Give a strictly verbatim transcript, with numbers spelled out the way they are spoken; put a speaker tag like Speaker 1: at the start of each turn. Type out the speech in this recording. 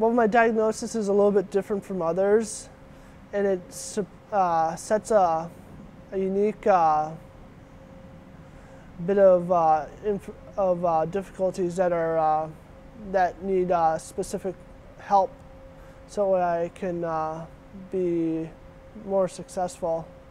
Speaker 1: well, my diagnosis is a little bit different from others, and it uh, sets a, a unique uh, bit of uh, inf of uh, difficulties that are uh, that need uh, specific help, so I can uh, be more successful.